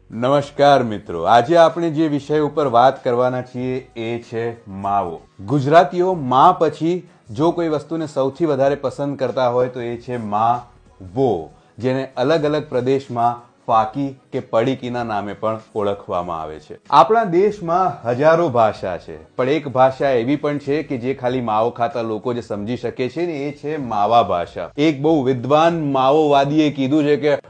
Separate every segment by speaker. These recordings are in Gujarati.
Speaker 1: નમસ્કાર મિત્રો, આજે આપણે જે વિષય ઉપર વાત કરવાના છીએ એ છે માવો. ગુજરાતીઓ માં પછી જો કોઈ વસ્તુને સૌથી વધારે પસંદ કરતા હોય તો એ છે માવો, જેને અલગ અલગ પ્રદેશમાં ફાકી કે પડીકીના નામે પણ ઓળખવામાં આવે છે. આપણા દેશમાં હજારો ભાષા છે, પણ એક ભાષા એવી પણ છે કે જે ખાલી માવો ખાતા લોકો જે સમજી શકે છે ને એ છે માવા ભાષા. એક બહુ વિદ્વાન માવોવાદીએ કીધું છે કે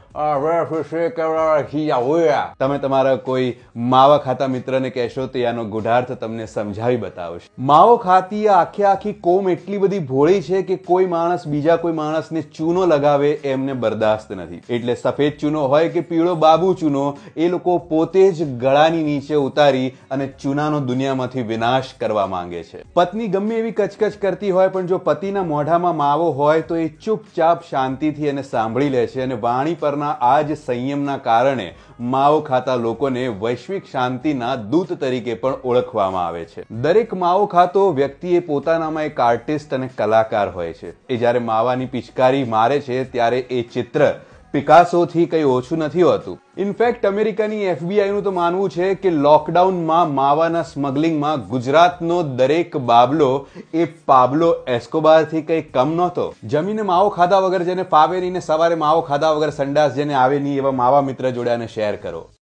Speaker 1: તમે તમારા કોઈ માવા ખાતા મિત્રને કહેશો તો એનો ગુઢાર્થ તમને સમજાવી બતાવશે. માવો ખાતી આખી કોમ એટલી બધી ભોળી છે કે કોઈ માણસ બીજા કોઈ માણસને ચૂનો લગાવે એમને બરદાસ્ત નથી. એટલે સફેદ ચૂનો હોય કે પીળો બાબુ ચૂનો, એ લોકો પોતે જ ગળાની નીચે ઉતારી અને ચૂનાનો દુનિયામાંથી વિનાશ કરવા માંગે છે. પત્ની ગમે એવી કચકચ કરતી હોય, પણ જો પતિના મોઢામાં માવો હોય તો એ ચૂપચાપ શાંતિથી એને સાંભળી લે છે. અને વાણી પરના આ જ સંયમના કારણે માવો ખાતા લોકોને વૈશ્વિક શાંતિના દૂત તરીકે પણ ઓળખવામાં આવે છે. દરેક માવો ખાતો વ્યક્તિ એ પોતાનામાં એક આર્ટિસ્ટ અને કલાકાર હોય છે. એ જ્યારે માવાની પિચકારી મારે છે ત્યારે એ ચિત્ર પિકાસોથી કંઈ ઓછું નથી હોતું. ઇનફેક્ટ અમેરિકાની FBI નું તો માનવું છે કે લોકડાઉનમાં માવાના સ્મગલિંગમાં ગુજરાતનો દરેક બાબલો એ પાબ્લો એસ્કોબારથી કંઈ કમ નહોતો. જમીને માવો ખાધા વગર જેને ફાવે નહીં ને સવારે માવો ખાધા વગર સંડાસ જેને આવે નહીં, એવા માવા મિત્ર જોડે આને શેર કરો.